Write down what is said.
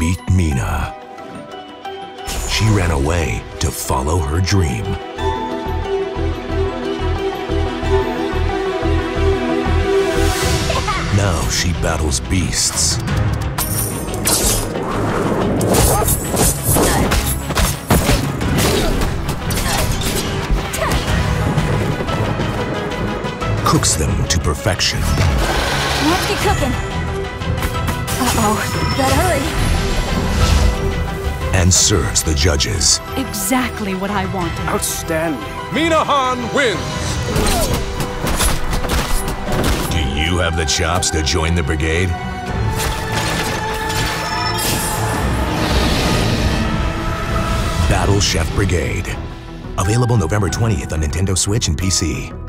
Meet Mina. She ran away to follow her dream. Now she battles beasts. Cooks them to perfection. Let's get cooking. Uh-oh, better hurry. And serves the judges. Exactly what I wanted. Outstanding. Mina wins. Do you have the chops to join the brigade? Battle Chef Brigade. Available November 20th on Nintendo Switch and PC.